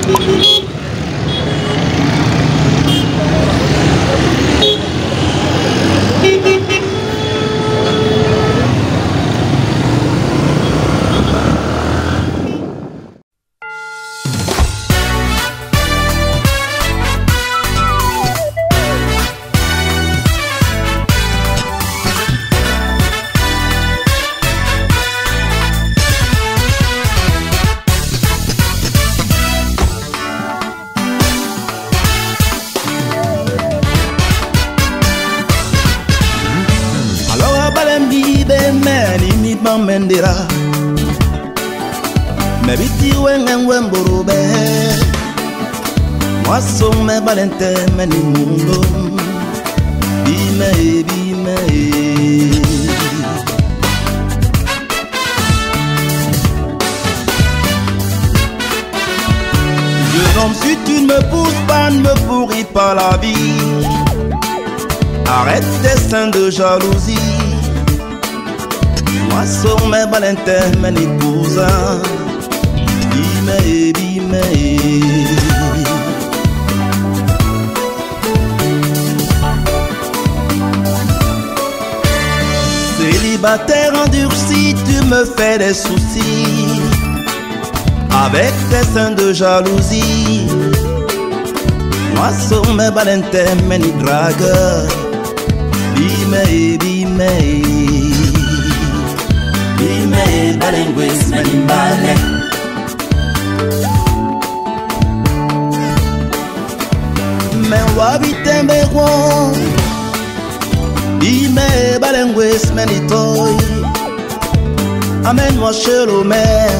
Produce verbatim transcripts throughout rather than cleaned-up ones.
Mendira me biti wengen wemburube moi son me balente meni mundo bime bime jeune homme, si tu ne me pousses pas, ne me pourris pas la vie. Arrête tes seins de jalousie. Moi sur mes balentins, mes cousins. Bime, bime. Célibataire endurci, tu me fais des soucis. Avec tes seins de jalousie. Moi sur mes balentins, mes dragueurs. Bime, bime. Bime, balengues, menibale. Men wabite mbekwo. Bime, balengues, menitoy. Amène-moi chez l'Omer.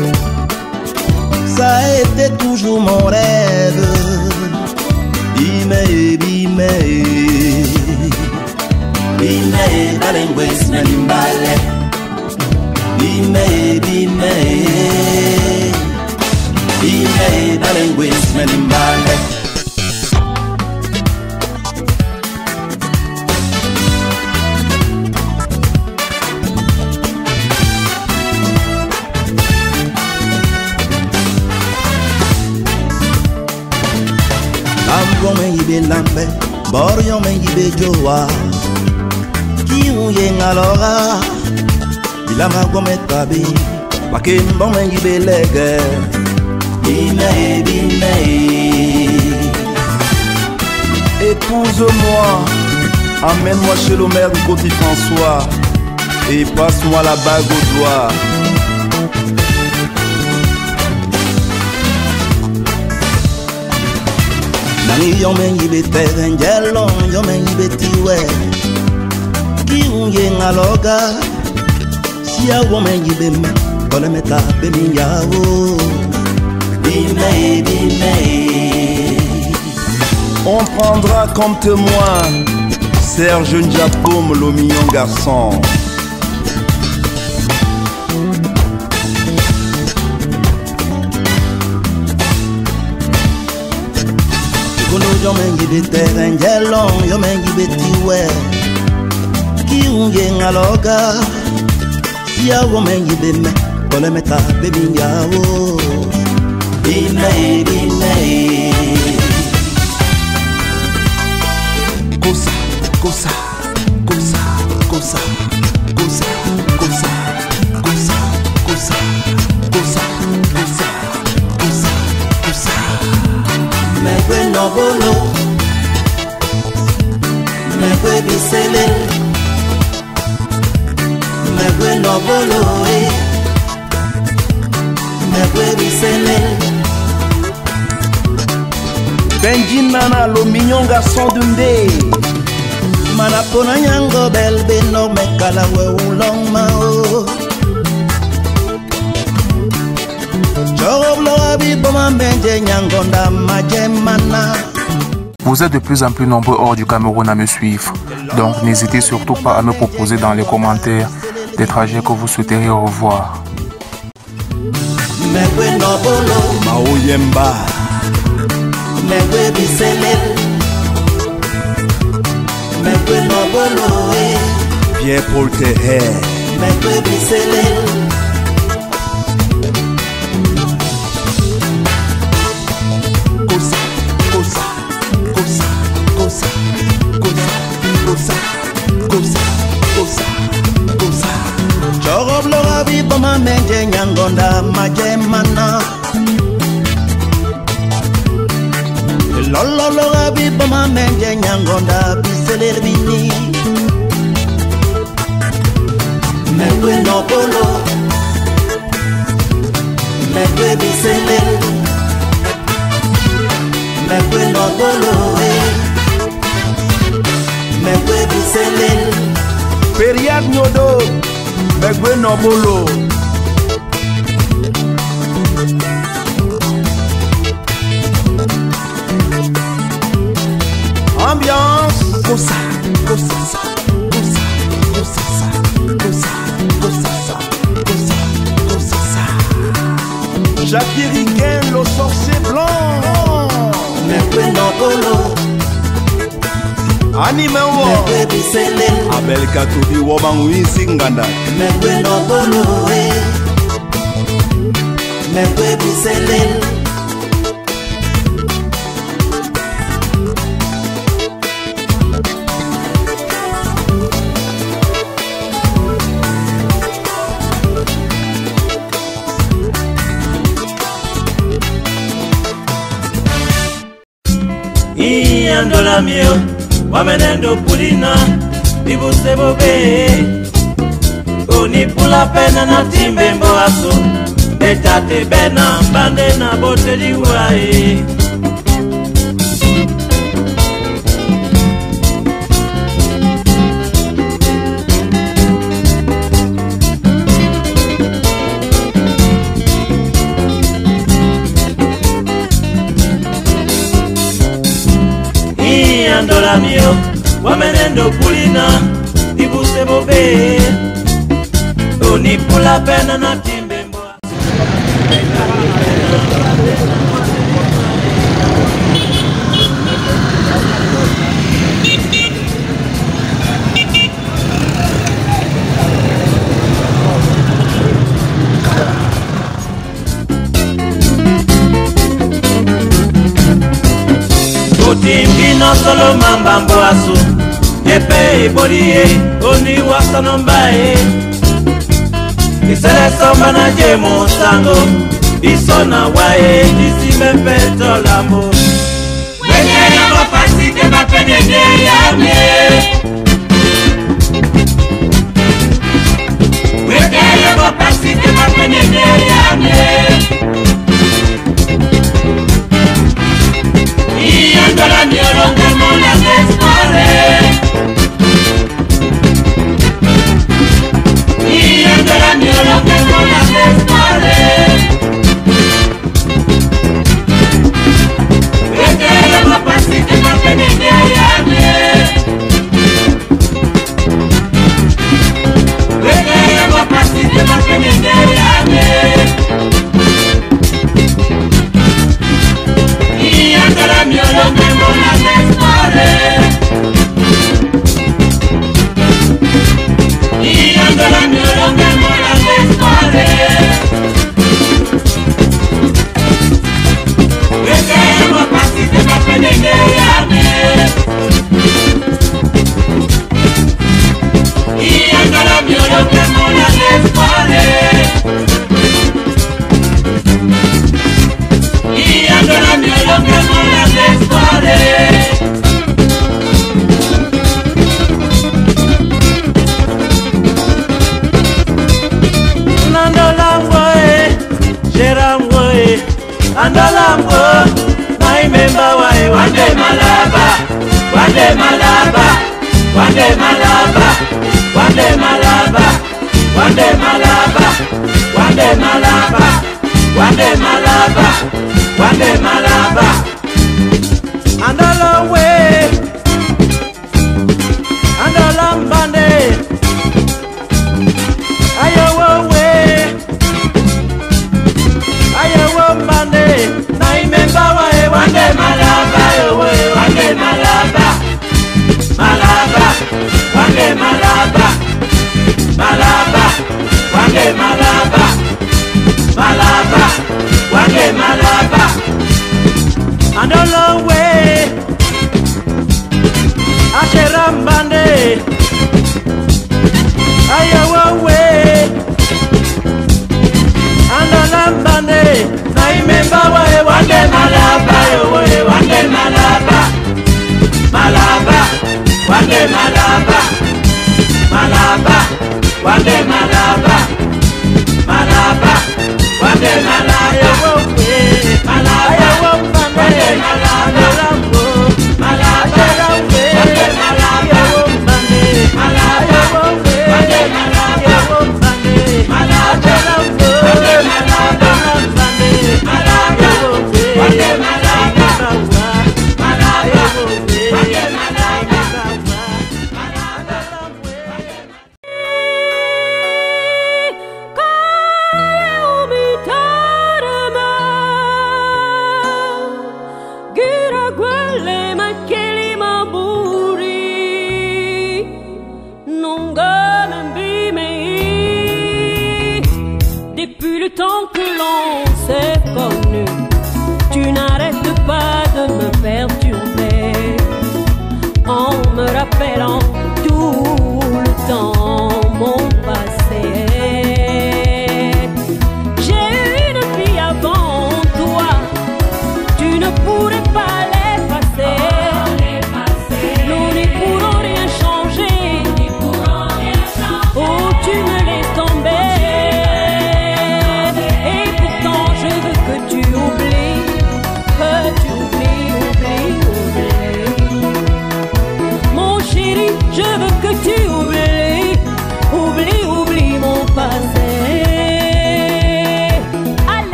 Ça a été toujours mon rêve. Bime, bime. Bime, balengues, menibale. Bime, bime. Bime, balengues, menibale. Lambo men yibe lambe, boryo men yibe joa. Ki unye ngalora, bilama gome tabi, pakembo men yibe lege. Bime, bime. Épouse-moi, amène-moi chez l'Omer du Côté François et passe-moi la bague au doigt. Nani yo men yibe terenjelo, yo men yibe tiwe. Ki unye ngaloga, si ya wo men yibe me, kole me tape mi yawo. Bime, bime. On prendra comme témoin Serge Ndiapom, le mignon garçon. Yo men yibe terenjelo, yo men yibe tiwe. Ki unye ngaloga, si ya wo men yibe me, kole me tape mi yawo. Bime, bime. Cosa, cosa, cosa, cosa, cosa, cosa, cosa, cosa, cosa, cosa, cosa, cosa. Me kwe no bolo, me kwe bisele. Me kwe no bolo, eh. Me kwe bisele. Benji Nana, le mignon garçon de Ndé. Manapona nyango belbe no me kala we ulong mao. Vous êtes de plus en plus nombreux hors du Cameroun à me suivre, donc n'hésitez surtout pas à me proposer dans les commentaires des trajets que vous souhaiteriez revoir. Maoyemba Pierre-Paul Teher nyangonda majemana lololo gabi bama menje nyangonda biseler bini Mekwe no bolo Mekwe biseler Mekwe no bolo Mekwe biseler Periak nyodo Mekwe no bolo Ambiance Kosa, kosa sa, kosa, kosa sa, kosa, kosa sa, kosa, kosa sa Jackie Riquin, le sorcier blanc Mekwe no bolo Anime wo Mekwe biseler Abel Katodi woman wisi nganda Mekwe no bolo Mekwe biseler Iandola mio, wamenendo pulina, bibuse bobe. Oni pula pena na timbe mboaso, betate bena bande na bote liwae. Iandola mio, wamenendo pulina, bibuse bobe. Oni pula pena na timbe mboa. Kotimbino solo mamba mboasu Epe bolie oni wasano mbae Isele somba na jemo sango Isona wae isi mepeto lambo Wenye yama pasi te mapene de yame Wenye yama pasi te mapene de yame Iandola mio longe mola despare Iandola mio longe mola despare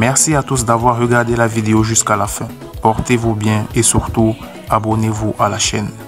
Merci à tous d'avoir regardé la vidéo jusqu'à la fin. Portez-vous bien et surtout, abonnez-vous à la chaîne.